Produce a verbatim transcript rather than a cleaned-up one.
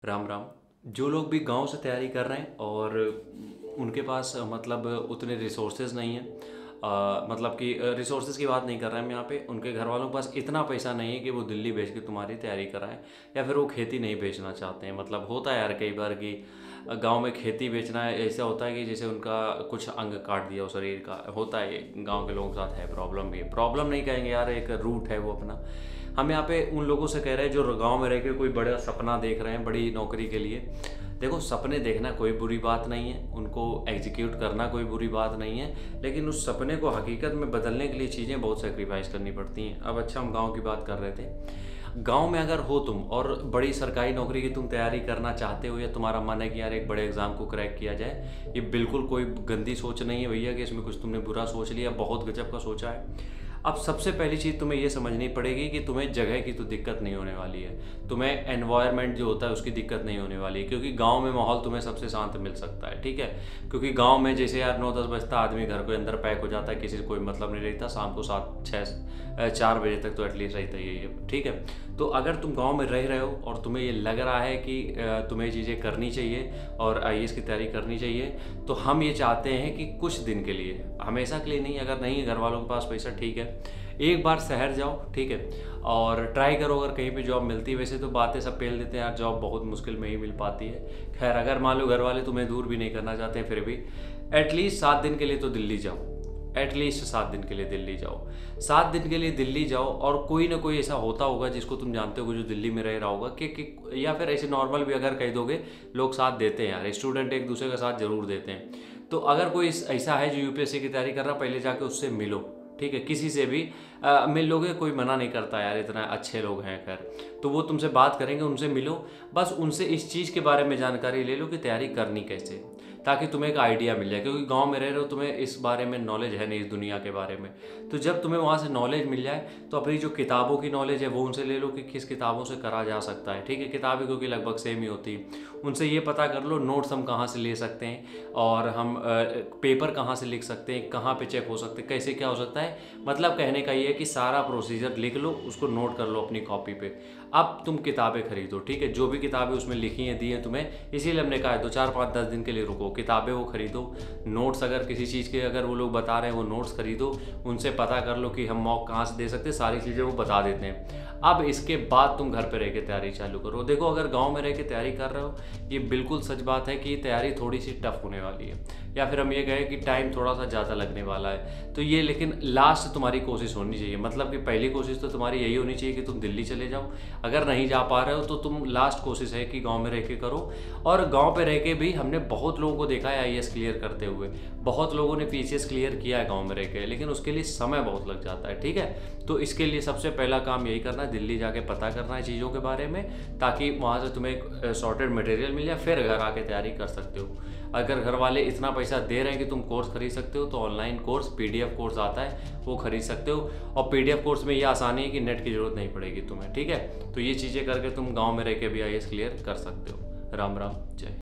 राम राम। जो लोग भी गांव से तैयारी कर रहे हैं और उनके पास मतलब उतने रिसोर्सेज नहीं है, अ, मतलब कि रिसोर्सेज की बात नहीं कर रहे हैं हम यहाँ पे, उनके घर वालों के पास इतना पैसा नहीं है कि वो दिल्ली भेज के तुम्हारी तैयारी कराएं, या फिर वो खेती नहीं बेचना चाहते हैं। मतलब होता है यार कई बार कि गांव में खेती बेचना है, ऐसा होता है कि जैसे उनका कुछ अंग काट दिया हो शरीर का, होता है, ये गांव के लोगों के साथ है प्रॉब्लम। भी प्रॉब्लम नहीं कहेंगे यार, एक रूट है वो अपना। हम यहाँ पे उन लोगों से कह रहे हैं जो गांव में रह के कोई बड़ा सपना देख रहे हैं बड़ी नौकरी के लिए। देखो, सपने देखना कोई बुरी बात नहीं है, उनको एग्जीक्यूट करना कोई बुरी बात नहीं है, लेकिन उस सपने को हकीकत में बदलने के लिए चीज़ें बहुत सेक्रीफाइस करनी पड़ती हैं। अब अच्छा, हम गांव की बात कर रहे थे। गांव में अगर हो तुम और बड़ी सरकारी नौकरी की तुम तैयारी करना चाहते हो, या तुम्हारा मन है कि यार एक बड़े एग्ज़ाम को क्रैक किया जाए, ये बिल्कुल कोई गंदी सोच नहीं है भैया कि इसमें कुछ तुमने बुरा सोच लिया, बहुत गजब का सोचा है। अब सबसे पहली चीज़ तुम्हें ये समझनी पड़ेगी कि तुम्हें जगह की तो दिक्कत नहीं होने वाली है, तुम्हें एनवायरनमेंट जो होता है उसकी दिक्कत नहीं होने वाली है, क्योंकि गांव में माहौल तुम्हें सबसे शांत मिल सकता है। ठीक है, क्योंकि गांव में जैसे यार नौ दस बजता आदमी घर के अंदर पैक हो जाता है, किसी से कोई मतलब नहीं रहता, शाम को सात छः चार बजे तक तो एटलीस्ट रहता ही है। ठीक है, तो अगर तुम गांव में रह रहे हो और तुम्हें ये लग रहा है कि तुम्हें चीज़ें करनी चाहिए और आई ए एस की तैयारी करनी चाहिए, तो हम ये चाहते हैं कि कुछ दिन के लिए, हमेशा के लिए नहीं, अगर नहीं है घर वालों के पास पैसा, ठीक है, एक बार शहर जाओ, ठीक है, और ट्राई करो अगर कहीं पे जॉब मिलती है। वैसे तो बातें सब पेल देते हैं यार, जॉब बहुत मुश्किल में ही मिल पाती है। खैर, अगर मान लो घर वाले तुम्हें दूर भी नहीं करना चाहते हैं, फिर भी एटलीस्ट सात दिन के लिए तो दिल्ली जाओ, एटलीस्ट सात दिन के लिए दिल्ली जाओ। सात दिन के लिए दिल्ली जाओ, और कोई ना कोई ऐसा होता होगा जिसको तुम जानते हो जो दिल्ली में रह रहा होगा कि, कि या फिर ऐसे नॉर्मल भी अगर कह दोगे, लोग साथ देते हैं यार, स्टूडेंट एक दूसरे का साथ जरूर देते हैं। तो अगर कोई ऐसा है जो यू पी एस सी की तैयारी कर रहा, पहले जाके उससे मिलो। ठीक है, किसी से भी आ, मिल लोगे, कोई मना नहीं करता यार, इतना अच्छे लोग हैं। खैर, तो वो तुमसे बात करेंगे, उनसे मिलो, बस उनसे इस चीज़ के बारे में जानकारी ले लो कि तैयारी करनी कैसे, ताकि तुम्हें एक आइडिया मिल जाए, क्योंकि गांव में रह रहे हो, तुम्हें इस बारे में नॉलेज है नहीं, इस दुनिया के बारे में। तो जब तुम्हें वहाँ से नॉलेज मिल जाए, तो अपनी जो किताबों की नॉलेज है वो उनसे ले लो कि किस किताबों से करा जा सकता है। ठीक है, किताबें क्योंकि लगभग सेम ही होती है, उनसे ये पता कर लो नोट्स हम कहाँ से ले सकते हैं, और हम पेपर कहाँ से लिख सकते हैं, कहाँ पे चेक हो सकते हैं, कैसे क्या हो सकता है। मतलब कहने का ये है कि सारा प्रोसीजर लिख लो, उसको नोट कर लो अपनी कॉपी पे। अब तुम किताबें खरीदो, ठीक है, जो भी किताबें उसमें लिखी हैं, दी हैं तुम्हें, इसीलिए हमने कहा है दो चार पाँच दस दिन के लिए रुको, किताबें वो खरीदो। नोट्स अगर किसी चीज़ के अगर वो लोग बता रहे हैं, वो नोट्स खरीदो, उनसे पता कर लो कि हम मॉक कहाँ से दे सकते हैं, सारी चीज़ें वो बता देते हैं। अब इसके बाद तुम घर पे रह के तैयारी चालू करो। देखो, अगर गांव में रह के तैयारी कर रहे हो, ये बिल्कुल सच बात है कि ये तैयारी थोड़ी सी टफ होने वाली है, या फिर हम ये कहें कि टाइम थोड़ा सा ज़्यादा लगने वाला है। तो ये, लेकिन लास्ट तुम्हारी कोशिश होनी चाहिए, मतलब कि पहली कोशिश तो तुम्हारी यही होनी चाहिए कि तुम दिल्ली चले जाओ। अगर नहीं जा पा रहे हो तो तुम लास्ट कोशिश है कि गांव में रह के करो। और गांव पे रह के भी हमने बहुत लोगों को देखा है आई ए एस क्लियर करते हुए, बहुत लोगों ने पी सी एस क्लियर किया है गाँव में रह के, लेकिन उसके लिए समय बहुत लग जाता है। ठीक है, तो इसके लिए सबसे पहला काम यही करना है, दिल्ली जाके पता करना है चीज़ों के बारे में, ताकि वहाँ से तुम्हें सॉर्टेड मटेरियल मिल जाए, फिर घर आके तैयारी कर सकते हो। अगर घर वाले इतना पैसा दे रहे हैं कि तुम कोर्स खरीद सकते हो, तो online course P D F course आता है, वो खरीद सकते हो। और पी डी एफ कोर्स में ये आसानी है कि नेट की ज़रूरत नहीं पड़ेगी तुम्हें। ठीक है, तो ये चीज़ें करके तुम गाँव में रह के भी आई ए एस क्लियर कर सकते हो। राम राम, जय।